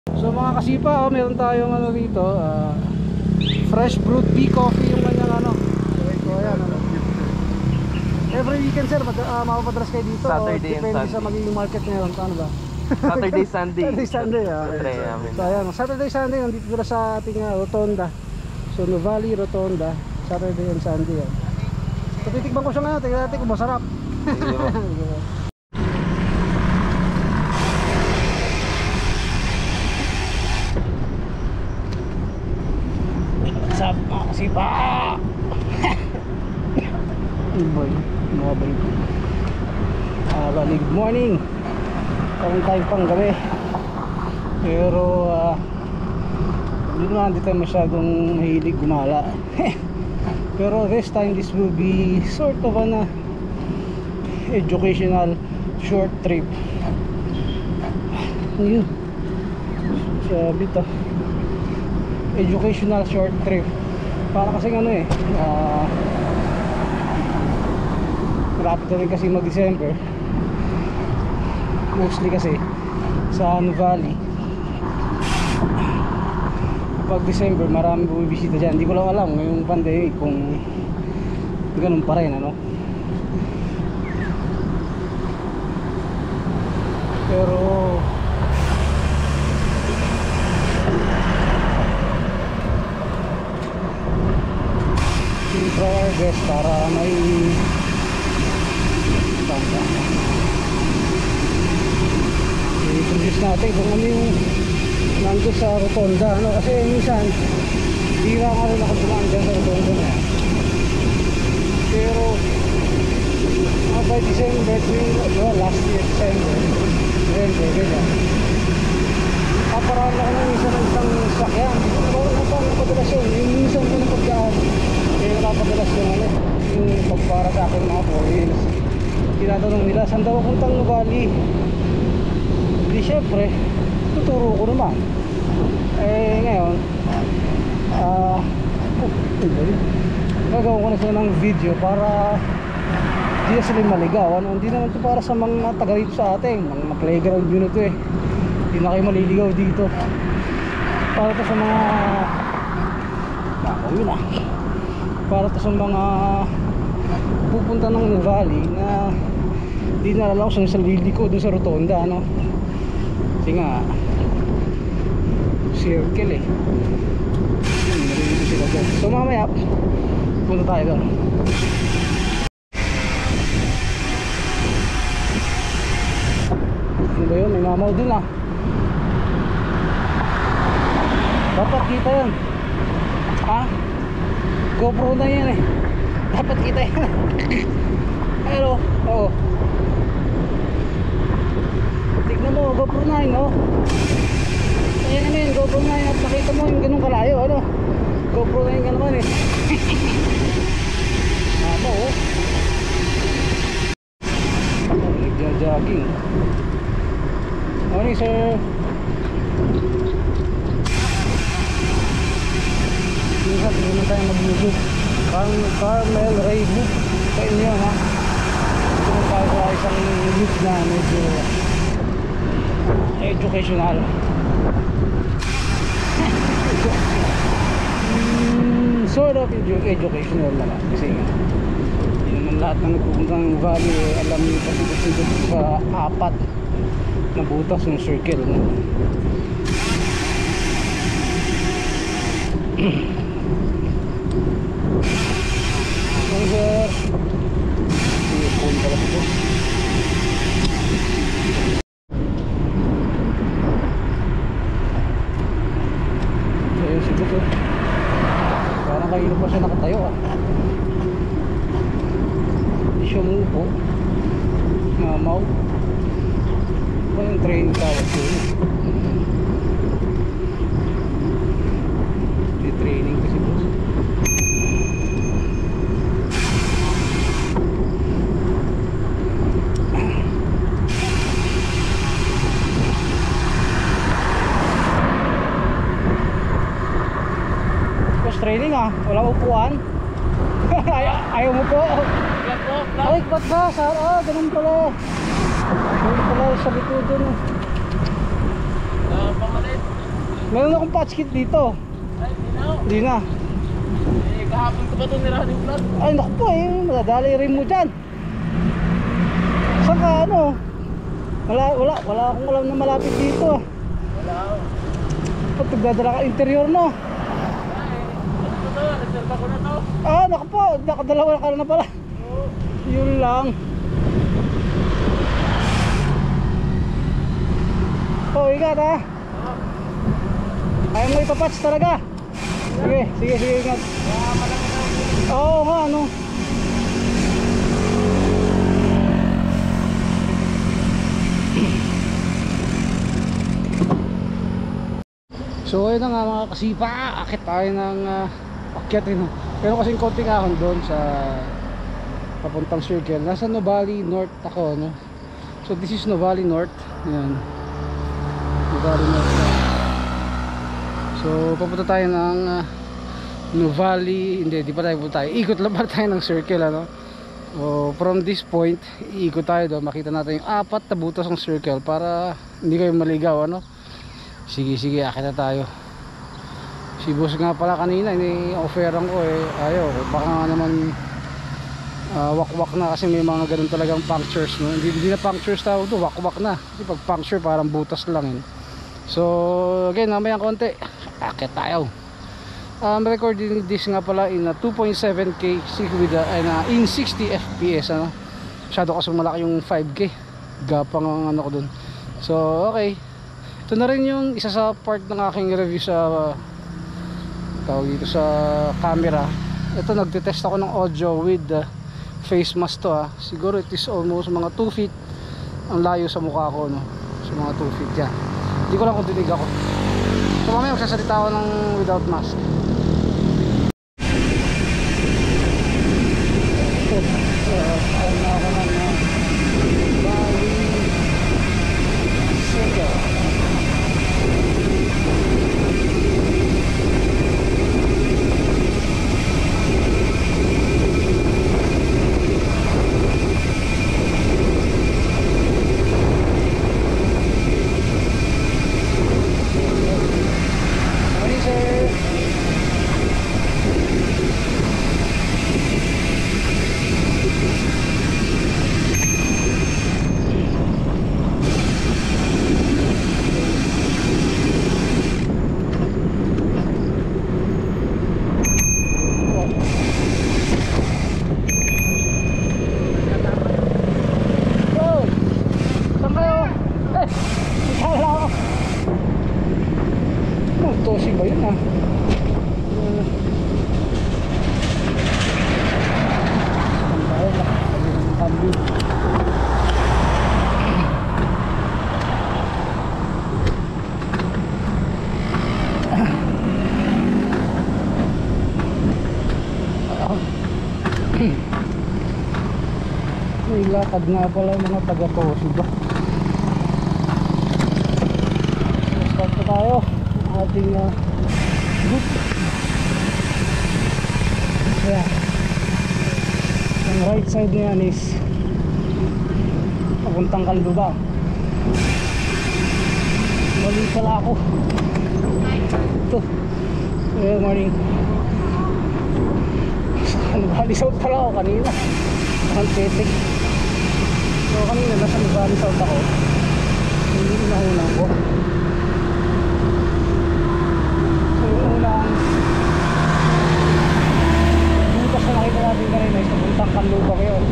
So mga kasipa, meron tayong ano dito, fresh brewed tea coffee yung kanyang ano. So ayan, ano. Every weekend sir, mapapadalas kayo dito. Saturday and depende Sunday. sa magiging market ngayon, paano ba? Saturday, Sunday. Saturday, Sunday. Try namin. So ayan, Saturday, Sunday, nandito sila sa ating Rotonda. So Nuvali, Rotonda, Saturday and Sunday yan. So titikman ko siya ngayon, tingnan natin kung masarap. What's up mga kasipa? Good morning. Parang tayo pang gabi. Pero hindi tayo masyadong mahilig gumala. Pero this time this will be sort of an educational short trip. Yun, sabi to, educational short trip. Para kasing ano malapit na rin kasi mag-December. Mostly kasi sa Nuvali pag December marami bumibisita dyan. Hindi ko lang alam ngayong pandemic kung ganun pa rin ano. Pero try our best para may i-introduce natin kung ano yung nandun sa Rotonda ano. Kasi minsan bira nga rin ako dumaan dyan sa Rotonda na. Pero by December last year December ganyan kaparaan ako ng isang sakyan. Parang pang napadalas yun yung minsan ko na pagkaan kaya napapadalas yung ano yung pagpara sa akin mga 4 wheels. Tinatanong nila saan daw puntang Nuvali. Di syempre tuturo ko naman. Ngayon gagawin ko na sila ng video para hindi na sila maligaw ano? Hindi naman ito para sa mga taga dito sa atin, mga playground yun ito hindi na kayo maliligaw dito. Para ito sa mga para ito sa mga pupunta ng Nuvali na hindi nalalaw sa liliko dun sa Rotonda ano. Kasi nga circle nalilito sila dyan. So mamaya punta tayo doon. Ano ba yun? May mamaw dun dapat kita yan GoPro na yan dapat kita yan. Pero oo, tignan mo GoPro 9 ayan GoPro 9 at nakita mo yung ganun kalayo GoPro 9 ka naman nagja-jogging. Morning sir. Minsan hindi naman tayo mag-YouTube. Carmel Raybook sa inyo ito naman tayo sa isang YouTube na medyo educational. Sort of educational naman kasi hindi naman lahat ng nagpupunta ng Valley alam nyo kasi sa 4 na butas yung circle sir. Phone pala ito. Ayun si Buto. Parang kayo pa siya nakatayo Hindi siya umupo. Mamaw. Ano yung training tawag ko Hindi training kasi boss. Training walang upuan. Ayaw mo po. Ay, ba't ba? Ganun pala. Ganun pala sa likod dun pamalit. Meron akong patch kit dito. Ay, Hindi na. eh, kahapon ko ba ito nirahan yung vlog? Ay naku po eh, madadali rin mo dyan. Saka ano, wala akong alam na malapit dito ah. Wala ako. Pag nagdadala ka interior no. Ay, ano ko to? Reserva ko na to. Ah naku po, nakadalawa ka na pala. Oo. Yun lang. Oh, ingat ha. Ayaw mo ipapatch talaga. Sige, ingat. Oo nga, ano. So ayun na nga mga kasipa, akit tayo ng akyatin. Pero kasing konting ahon doon sa papuntang circle. Nasa Nuvali North ako, no? So this is Nuvali North. Ayan, Nuvali North. So papunta tayo ng Nuvali. Hindi pa tayo pupunta. Ikot lang pa tayo ng circle, ano? So from this point, iikot tayo doon. Makita natin yung 4 na butas ng circle para hindi kayo maligaw, ano? Sige, akit na tayo. Si boss nga pala kanina, ini-offeran ko eh. Ayaw, baka nga naman wakwak na kasi may mga ganun talagang punctures, no? Hindi na punctures tawag to, wakwak na. Kasi pag puncture parang butas lang yun. So again, mamaya konti akit tayo. Recording this nga pala in 2.7K with in 60 fps, ano? Masyado kasi malaki yung 5K, gapang ang ano ko dun. So okay, ito na rin yung isa sa part ng aking review sa tawag dito sa camera. Ito, nagtetest ako ng audio with face mask to, ha. Siguro it is almost mga 2 feet ang layo sa mukha ko, no? So mga 2 feet yan. Hindi ko lang kung dinig ako. So mamaya magsasalita ako ng without mask. Ayun na ako ng Bali Circle. Tosi ba yun ah? May lakad nga pala yung mga taga-Tosi ba? Start na tayo ating group. Yeah. Ang right side niyan is papuntang Calduba. Mali pala ako. Ito. Good morning. Nuvali South pala ako kanina. Ang tetik. So kanina nasa Nuvali South ako. Hindi inaunang ko. Butas na nakita natin kanina is papuntang Calduba ngayon.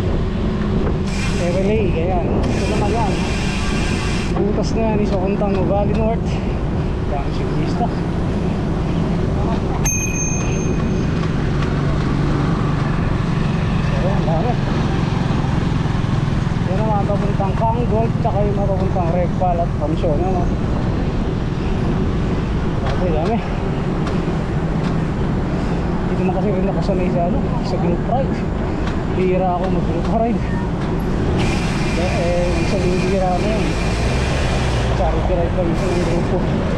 Relay, ayan. Ito naman yan. Butas na yan is papuntang Nuvali North. Dami siklista. So ayan, dami. Yan naman papuntang Kanggol, tsaka yung papuntang Regpal at Pansyon, ano? Dami. Hindi naman kasi rin nakasanay sa ano, sa group ride. Bihira ako mag group ride. Isang bihira na yun. Charity ride lang isang grupo.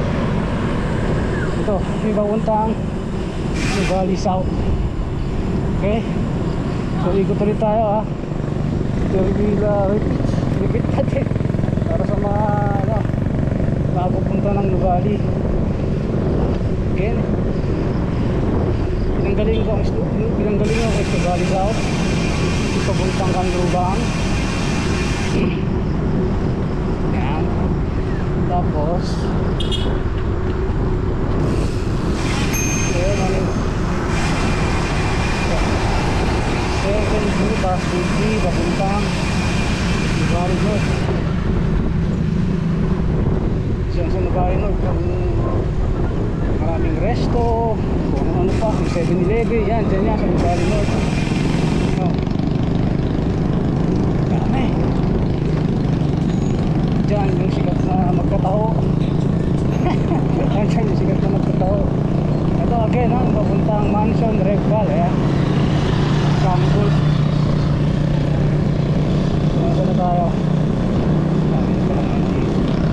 Ito, may papuntang Nuvali South. Okay, so ikot ulit tayo, ha. Repeat natin para sa mga ano, makapupunta ng Nuvali. again. Pinanggaling ko ang Valley South, papuntang Kanlubang. Yan. Tapos ayun, ano yun? 7 butas, 50, papuntang Valley North. Diyan sa Valley North, maraming resto, kung ano pa, 7-Eleven, yan, dyan yan sa Valley North. No. Dami. Dyan yung sikat na magkataho. Dyan yung sikat na magkataho. Ito again, ha, papuntang Mansion, Regal, ayan. Campbell. Ano na tayo? Ayan pa naman dito.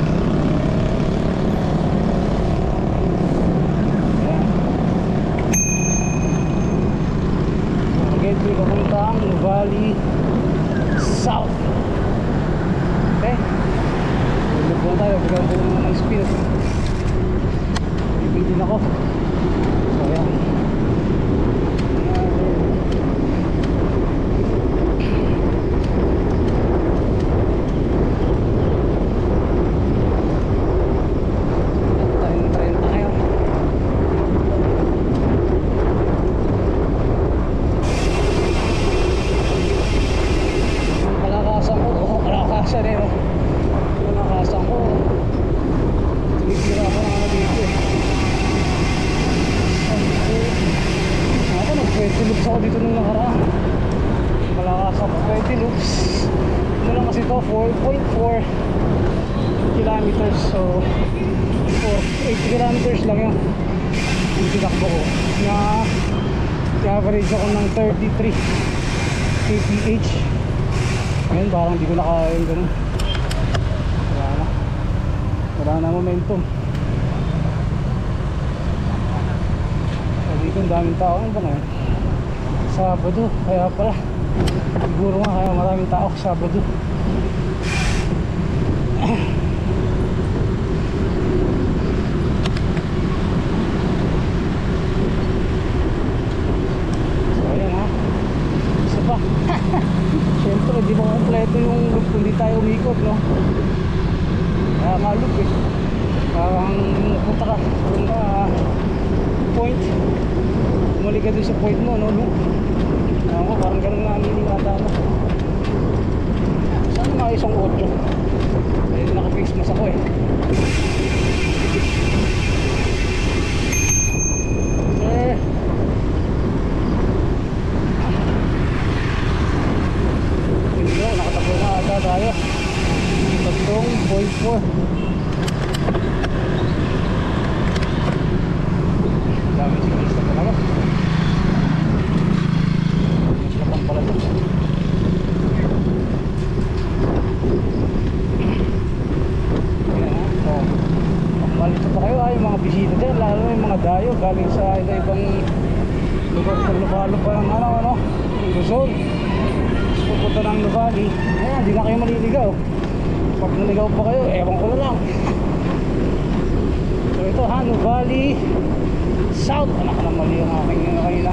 Gateway papuntang Valley South. Okay, tulog na tayo, bigyan ko naman ng speed. Bibili din ako. So yan. Ako dito nung nakaraan, malakas ako 20 loops. Ano lang kasi ito, 4.4 kilometers, so 8 kilometers lang yun yung tinakbo ko na average ako ng 33 kph. Ngayon parang di ko na kaya yung ganun, wala na momentum. So dito ang daming tao. Ano ba ngayon? Sabado, kaya pala siguro nga kaya maraming tao Sabado. So ayan ha, isa pa. Siyempre di ba kompleto yung loop kung di tayo umikot, no? Kaya nga loop eh, parang punta ka kung point, umalik ka dun sa point mo, no? Loop ako, parang ganun nga ang nata mo. Saan mga isang 8? Dahil naka-face mask ako eh. Hindi ko, nakatakbo na ata tayo. 3.4. Dami sinis na talaga. Malito pa kayo ay mga bisita dyan, lalo na yung mga dayo galing sa iba-ibang lugar ng lupa-lupa ng ano, Luzon. Pupunta ng Nuvali, ayan, di na kayo maliligaw. Pag naligaw pa kayo, ewan ko na lang. So ito ha, Nuvali South. Anak na mali yung aking kanina.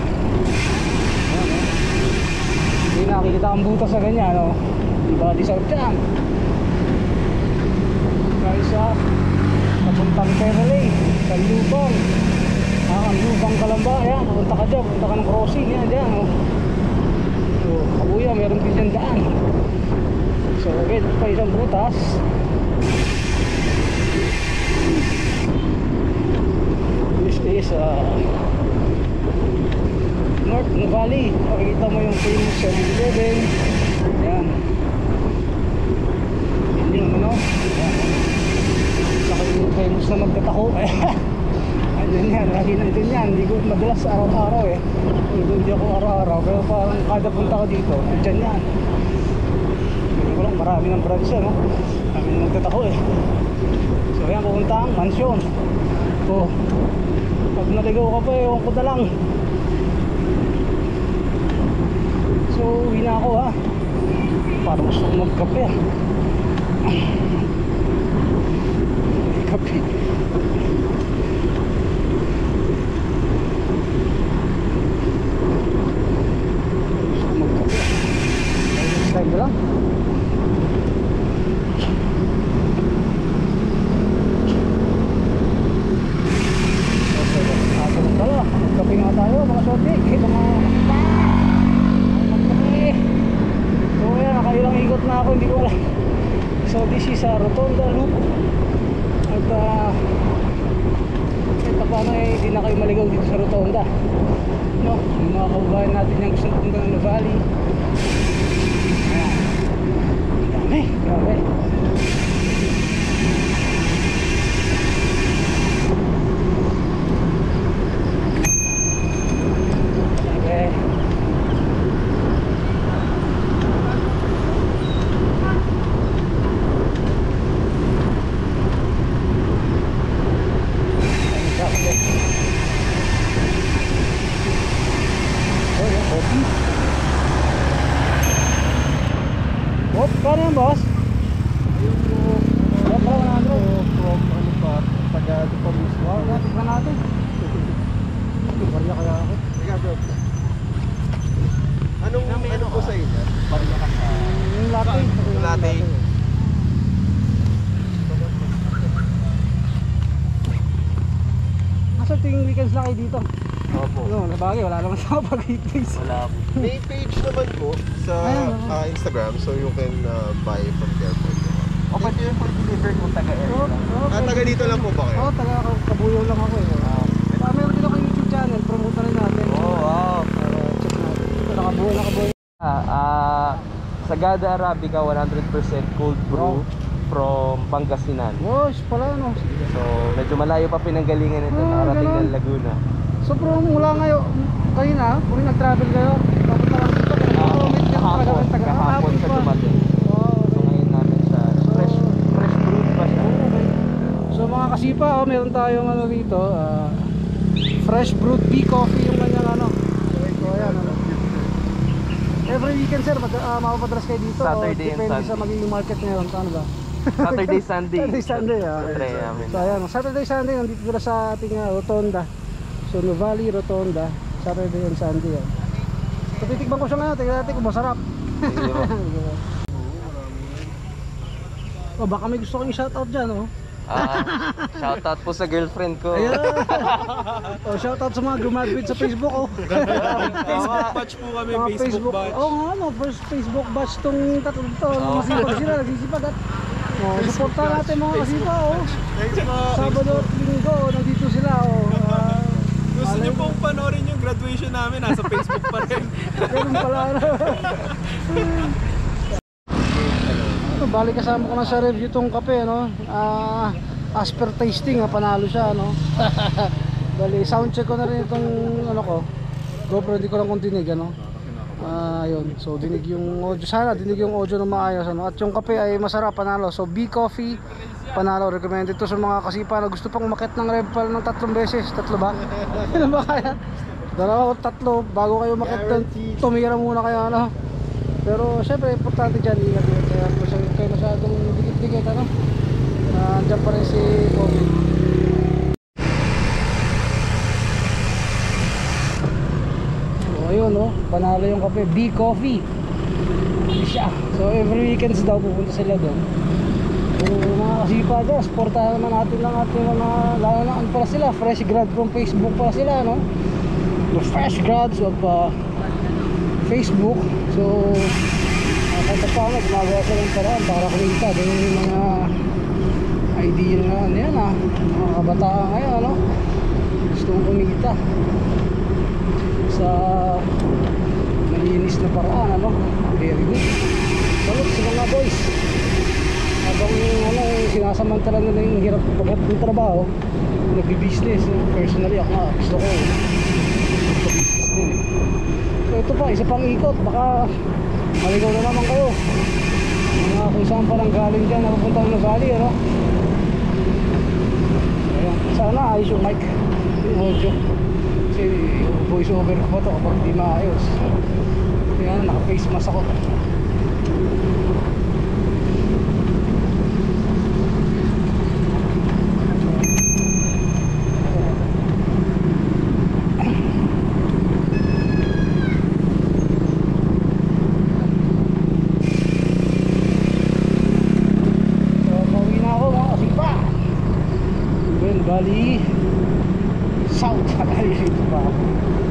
Hindi nakikita ang butas sa ganyan, no? Nuvali South yan. Guys ha, papuntang Perley, Kanlubang. Kanlubang Kalamba, yan, papunta ka dyan, papunta ka ng crossing, yan dyan, no? So, kabuya, meron din dyan daan. So, okay, pa isang butas. This is North Nuvali. Pakikita mo yung famous 7-Eleven. Yan. Yan yung ano. Yan. Saka yung famous na magtatako. Andun yan, lagi na dun yan. Hindi ko madalas araw-araw eh. Hindi ako araw-araw. Pero parang kada punta ko dito, dyan yan. Hindi ko lang, marami ng branch yan, no? Marami na magtatako eh. So yan, pupunta ang mansyon. So, pag naligaw ka pa, ewan ko na lang. So, uwi na ako ha. Parang gusto ko magkape ah. Kape. hindi na kayo maligaw dito sa Rotonda, no? Yung mga kababayan natin yung gusto pumunta ng Nuvali. Ayan, dami, grabe. Kano yan, boss? From ano pa, taga dito mismo. Tignan natin. Barya kaya ako. Teka bro. Anong po sa inyo? Barya ka sa... Yung latte. Latte. Nasa tuwing weekends lang kayo dito. Opo. No, nabagay, wala naman sa pag-weekdays. Wala po. May page naman po sa Instagram, so you can buy from there po. O pwede yung full deliver kung taga-air lang. Taga dito lang po ba kayo? Oo, taga Kabuyaw lang ako eh. Meron din ako yung YouTube channel, promote na rin natin. Oh, wow. Check natin. Ito, nakabuhay. Sagada Arabica 100% cold brew from Pangasinan. Gosh, pala no. So, medyo malayo pa pinanggalingan nito, nakarating ganun. ng Laguna. So bro, mula ngayon, kanina, kung nag-travel kayo, papunta lang dito, Kahapon sa dumating. Wow. So, ngayon namin siya, fresh brew pa siya. So mga kasipa, meron tayong ano dito, fresh brewed bee coffee yung kanyang ano. So ayan, ano. Every weekend sir, mapapadalas kayo dito. Saturday and depende sa Sunday. magiging market ngayon, ano ba? Saturday, Sunday. Saturday, Sunday. Try namin. So ayan, Saturday, Sunday, nandito sila sa ating Rotonda. So Nuvali, Rotonda, Saturday and Sunday. So titikman ko siya ngayon, tingnan natin kung masarap. Sige po. Oh, baka may gusto kong shoutout dyan, oh. Shoutout po sa girlfriend ko. Ayan. Oh, shoutout sa mga graduate sa Facebook, oh. Facebook batch po kami, Mga Facebook batch. Oh, nga, no, first Facebook batch tong tatlo to. Masipag sila, nagsisipag at supportan natin mga kasipa, oh. Thanks po. Sabado at Linggo, nandito sila, oh. Gusto niyo pong panoorin yung graduation namin, nasa Facebook pa rin. Ganun pala, ano. Bali kasama ko na sa review tong kape, no? As per tasting, panalo siya, no? Bali, sound check ko na rin itong ano ko. GoPro, hindi ko lang kung dinig, ano? Yun, so dinig yung audio, sana dinig yung audio na maayos, ano? At yung kape ay masarap, panalo. So bee coffee, panalo, recommended to sa mga kasipa na gusto pang umakyat ng Revpal ng 3 beses. 3 ba? Ano ba kaya? 2 o 3 bago kayo umakyat doon, tumira muna kayo, ano? Pero syempre importante dyan, ingat yun. Kaya kayo masyadong dikit-dikit, ano? Andyan pa rin si COVID. So ayun, no? Panalo yung kape, bee coffee. Siya. So every weekends daw pupunta sila doon. So mga kasipa dyan, supportahan naman natin lang ating mga, lalo na ano pala sila, fresh grad from Facebook pala sila, no? The fresh grads of Facebook. So kahit pa ano, gumagawa sila ng paraan para kumita. Ganyan yung mga idea na yan, mga kabataan ngayon, ano? Gusto mong kumita sa malinis na paraan, ano? Very good. Salud sa mga boys. Habang ano, sinasamantala nila yung hirap paghat ng trabaho, nagbi-business. Personally ako nga, gusto ko magpa-business din. So ito pa, isa pang ikot, baka maligaw na naman kayo kung saan pa lang galing dyan napupunta ng Nuvali, ano? Ayan. Sana ayos yung mic, yung audio, kasi voice over ko pa to kapag di maayos. Ayan, naka face mask ako. Bali South Bali dito pa ako.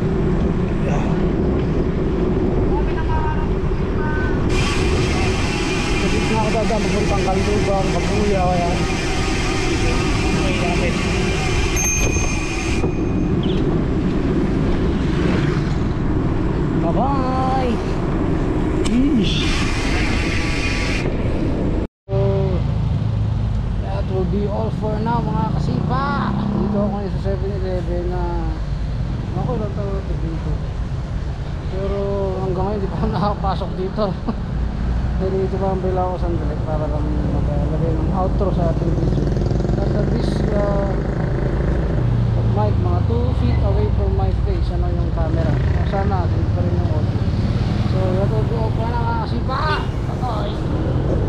Kapit na ako dada magpuntang Kaldugang, Kabuyaw, ayan. Okay, ako nakapasok dito. Dito pa ang bila ako sandali para lang maglagay ng outro sa ating video. At this